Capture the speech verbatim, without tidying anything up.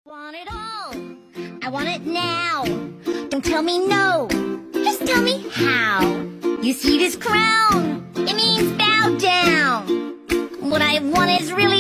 Want it all. I want it now. Don't tell me no. Just tell me how. You see this crown? It means bow down. What I want is really